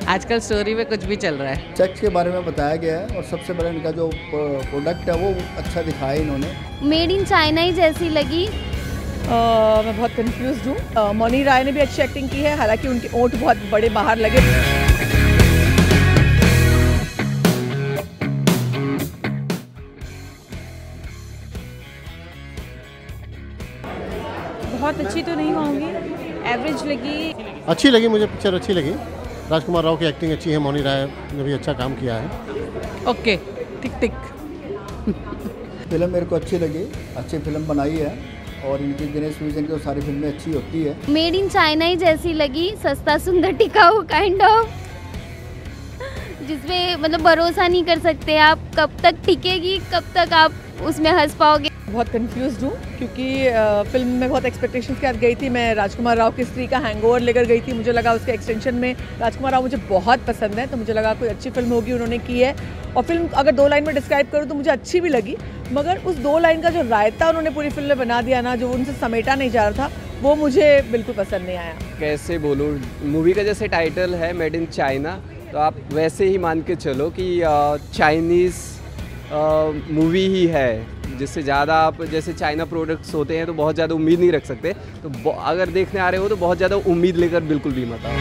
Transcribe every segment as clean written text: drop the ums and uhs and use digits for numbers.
आजकल स्टोरी में कुछ भी चल रहा है। सेक्स के बारे में बताया गया है और सबसे बड़ा इनका जो प्रोडक्ट है वो अच्छा दिखाया इन्होंने। मेड इन चाइना ही जैसी लगी। मैं बहुत कंफ्यूज हूँ। मौनी राय ने भी अच्छी एक्टिंग की है, हालांकि उनके ओंठ बहुत बड़े बाहर लगे। बहुत अच्छी तो नहीं कहूँगी, एवरेज लगी। अच्छी लगी, मुझे पिक्चर अच्छी लगी। राजकुमार राव की एक्टिंग अच्छी है, मौनी राय ने भी अच्छा काम किया है। ओके, टिक टिक। फिल्म मेरे को अच्छी लगी, अच्छी फिल्म बनाई है और इनकी दिनेश विजन की तो सारी फिल्में अच्छी होती है। मेड इन चाइना ही जैसी लगी, सस्ता सुंदर टिकाऊ काइंड ऑफ, जिसमें मतलब भरोसा नहीं कर सकते आप कब तक टिकेगी, कब तक आप उसमें हंस पाओगे। बहुत कंफ्यूज हूँ क्योंकि फिल्म में बहुत एक्सपेक्टेशंस के साथ गई थी। मैं राजकुमार राव की स्त्री का हैंगओवर लेकर गई थी। मुझे लगा उसके एक्सटेंशन में राजकुमार राव मुझे बहुत पसंद है, तो मुझे लगा कोई अच्छी फिल्म होगी, उन्होंने की है। और फिल्म अगर 2 लाइन में डिस्क्राइब करूँ तो मुझे अच्छी भी लगी, मगर उस 2 लाइन का जो रायता उन्होंने पूरी फिल्म में बना दिया ना, जो उनसे समेटा नहीं जा रहा था, वो मुझे बिल्कुल पसंद नहीं आया। कैसे बोलूँ, मूवी का जैसे टाइटल है मेड इन चाइना, तो आप वैसे ही मान के चलो कि चाइनीज़ मूवी ही है, जिससे ज़्यादा आप जैसे चाइना प्रोडक्ट्स होते हैं तो बहुत ज़्यादा उम्मीद नहीं रख सकते। तो अगर देखने आ रहे हो तो बहुत ज़्यादा उम्मीद लेकर बिल्कुल भी मत आओ।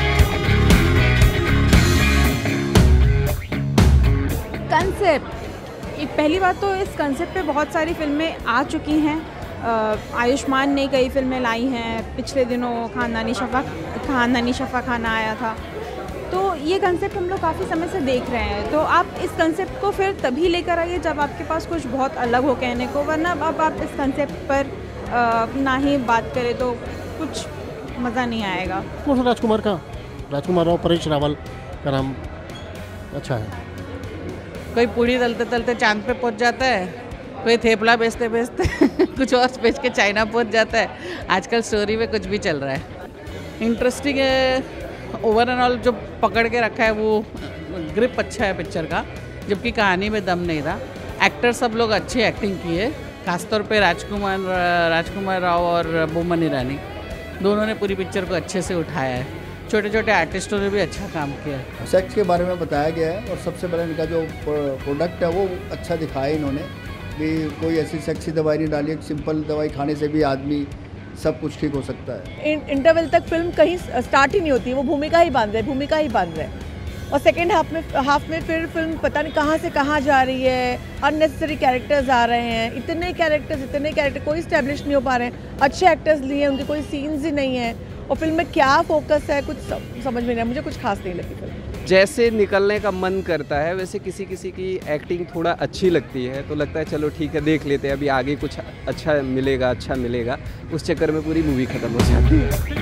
कंसेप्ट, पहली बात तो इस कंसेप्ट पे बहुत सारी फिल्में आ चुकी हैं। आयुष्मान ने कई फिल्में लाई हैं, पिछले दिनों खानदानी शफा खाना आया था। तो ये कंसेप्ट हम लोग काफ़ी समय से देख रहे हैं, तो आप इस कंसेप्ट को फिर तभी लेकर आइए जब आपके पास कुछ बहुत अलग हो कहने को, वरना अब आप इस कंसेप्ट पर ना ही बात करें तो कुछ मज़ा नहीं आएगा। राजकुमार राव परेश रावल का नाम अच्छा है। कोई पूड़ी तलते तलते चांद पे पहुंच जाता है, कोई थेपला बेचते बेचते कुछ और बेच के चाइना पहुंच जाता है। आजकल स्टोरी में कुछ भी चल रहा है। इंटरेस्टिंग है, ओवर एंड ऑल जो पकड़ के रखा है वो ग्रिप अच्छा है पिक्चर का, जबकि कहानी में दम नहीं था। एक्टर सब लोग अच्छी एक्टिंग की है, खासतौर पे राजकुमार राव और बोमन ईरानी दोनों ने पूरी पिक्चर को अच्छे से उठाया है। छोटे छोटे आर्टिस्टों ने भी अच्छा काम किया है। सेक्स के बारे में बताया गया है और सबसे बड़ा इनका जो प्रोडक्ट है वो अच्छा दिखाया इन्होंने। भी कोई ऐसी सेक्सी दवाई नहीं डाली, सिंपल दवाई खाने से भी आदमी सब कुछ ठीक हो सकता है। इंटरवल तक फिल्म कहीं स्टार्ट ही नहीं होती, वो भूमिका ही बांध रहे और सेकेंड हाफ में फिर फिल्म पता नहीं कहाँ से कहाँ जा रही है। अननेसेसरी कैरेक्टर्स आ रहे हैं, इतने कैरेक्टर कोई स्टैब्लिश नहीं हो पा रहे हैं। अच्छे एक्टर्स लिए हैं, उनके कोई सीन्स ही नहीं है और फिल्म में क्या फोकस है कुछ समझ में नहीं आया। मुझे कुछ खास नहीं लगी फिल्म। जैसे निकलने का मन करता है वैसे किसी किसी की एक्टिंग थोड़ा अच्छी लगती है, तो लगता है चलो ठीक है देख लेते हैं, अभी आगे कुछ अच्छा मिलेगा। उस चक्कर में पूरी मूवी ख़त्म हो जाती है।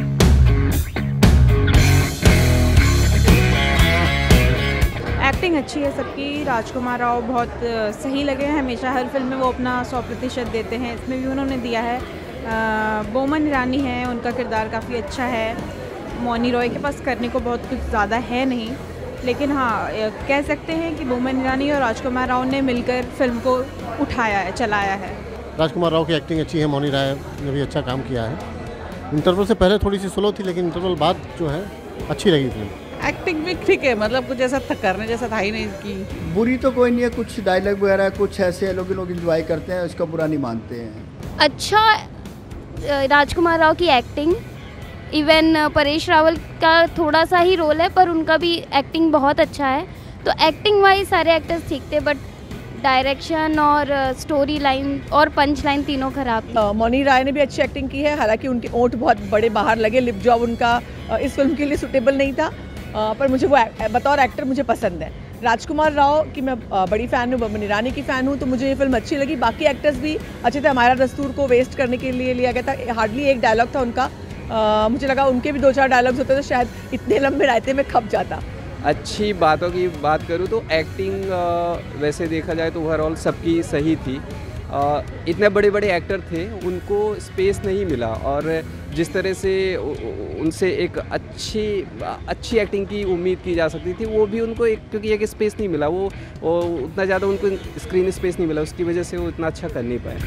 एक्टिंग अच्छी है सबकी। राजकुमार राव बहुत सही लगे हैं, हमेशा हर फिल्म में वो अपना 100% देते हैं, इसमें भी उन्होंने दिया है। बोमन ईरानी है, उनका किरदार काफ़ी अच्छा है। मौनी रॉय के पास करने को बहुत कुछ ज़्यादा है नहीं, लेकिन हाँ कह सकते हैं कि बोमन ईरानी और राजकुमार राव ने मिलकर फिल्म को उठाया है, चलाया है। राजकुमार राव की एक्टिंग अच्छी है, मौनी राय ने भी अच्छा काम किया है। इंटरवल से पहले थोड़ी सी स्लो थी, लेकिन इंटरवल बाद जो है अच्छी लगी फिल्म। एक्टिंग भी ठीक है, मतलब कुछ ऐसा करने जैसा था ही नहीं कि बुरी तो कोई नहीं है, कुछ डायलॉग वगैरह कुछ ऐसे लोग इंजॉय करते हैं, उसका बुरा नहीं मानते हैं। अच्छा राजकुमार राव की एक्टिंग, इवन परेश रावल का थोड़ा सा ही रोल है पर उनका भी एक्टिंग बहुत अच्छा है। तो एक्टिंग वाइज सारे एक्टर्स ठीक थे, बट डायरेक्शन और स्टोरी लाइन और पंच लाइन तीनों खराब थी। मौनी राय ने भी अच्छी एक्टिंग की है, हालांकि उनके ओंठ बहुत बड़े बाहर लगे, लिप जॉब उनका इस फिल्म के लिए सूटेबल नहीं था, पर मुझे वो बतौर एक्टर मुझे पसंद है। राजकुमार राव की मैं बड़ी फ़ैन हूँ, बोमन ईरानी की फ़ैन हूँ, तो मुझे ये फिल्म अच्छी लगी। बाकी एक्टर्स भी अच्छे थे। हमारा दस्तूर को वेस्ट करने के लिए लिया गया था, हार्डली एक डायलॉग था उनका। मुझे लगा उनके भी 2-4 डायलॉग्स होते तो शायद इतने लंबे रायते में खप जाता। अच्छी बातों की बात करूँ तो एक्टिंग वैसे देखा जाए तो ओवरऑल सबकी सही थी। इतने बड़े बड़े एक्टर थे, उनको स्पेस नहीं मिला, और जिस तरह से उनसे एक अच्छी एक्टिंग की उम्मीद की जा सकती थी, वो भी उनको क्योंकि एक स्पेस नहीं मिला, वो उतना ज़्यादा उनको स्क्रीन स्पेस नहीं मिला, उसकी वजह से वो इतना अच्छा कर नहीं पाए।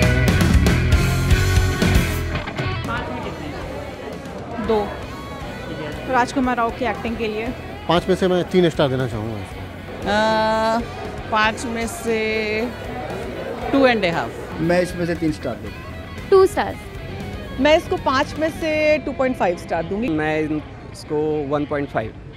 2 राजकुमार राव की एक्टिंग के लिए। 5 में से मैं 3 स्टार देना चाहूँगा इसको। 5 में से 2.5। मैं इसमें से 3 स्टार दूँ। 2 स्टार्स। मैं इसको 5 में से 2.5 स्टार दूंगी। मैं इसको 1.5।